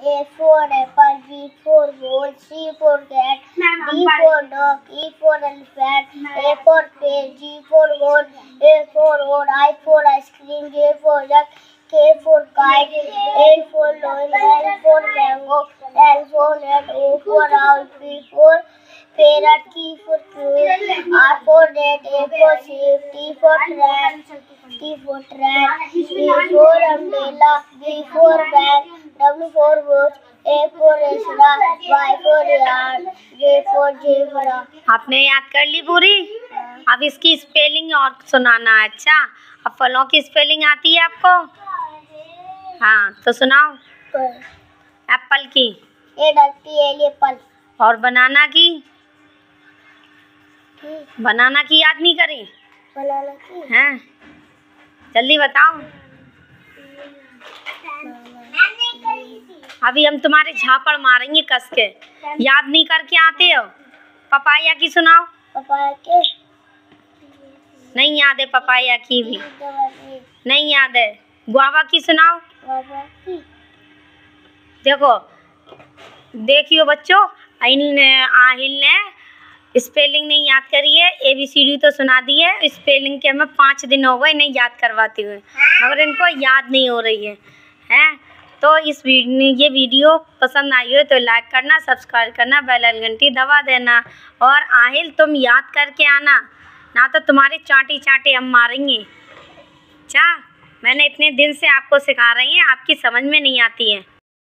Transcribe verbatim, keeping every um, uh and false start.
A for apple, B for ball, C for cat, D for dog, E for elephant, A for page, G for goat, A for odd, I for ice cream, J for duck, K for kite, L for lion, M for mango, N for net, O for owl, P for parrot, Q for quail, R for rat, A for sheep, T for train, T for train, U for umbrella, V for van, W for watch, A for extra, Y for yard, J for zebra। आपने याद कर ली पूरी? अब इसकी spelling और सुनाना है। अच्छा, अब फलों की स्पेलिंग आती है आपको? हाँ, तो सुनाओ। एप्पल की ए डलती है एप्पल। और बनाना की? बनाना की याद नहीं करी? बनाना की हैं? जल्दी बताओ। अभी हम तुम्हारे झापड़ मारेंगे कस के। याद नहीं करके आते हो? पपाया की सुनाओ। पपाया के नहीं याद है? पपाया की भी नहीं याद है। गुआवा की सुनाओ। गुआवा की देखो देखियो बच्चों, आहिल ने स्पेलिंग नहीं याद करी है, ए बी सी डी तो सुना दी है, स्पेलिंग के हमें पाँच दिन हो गए नहीं याद करवाते हुए, मगर इनको याद नहीं हो रही है हैं। तो इस वीडियो ये वीडियो पसंद आई हो तो लाइक करना, सब्सक्राइब करना, बेल आइकन घंटी दबा देना। और आहिल तुम याद करके आना, ना तो तुम्हारे चांटी चांटे हम मारेंगे। अच्छा, मैंने इतने दिन से आपको सिखा रही हैं, आपकी समझ में नहीं आती है।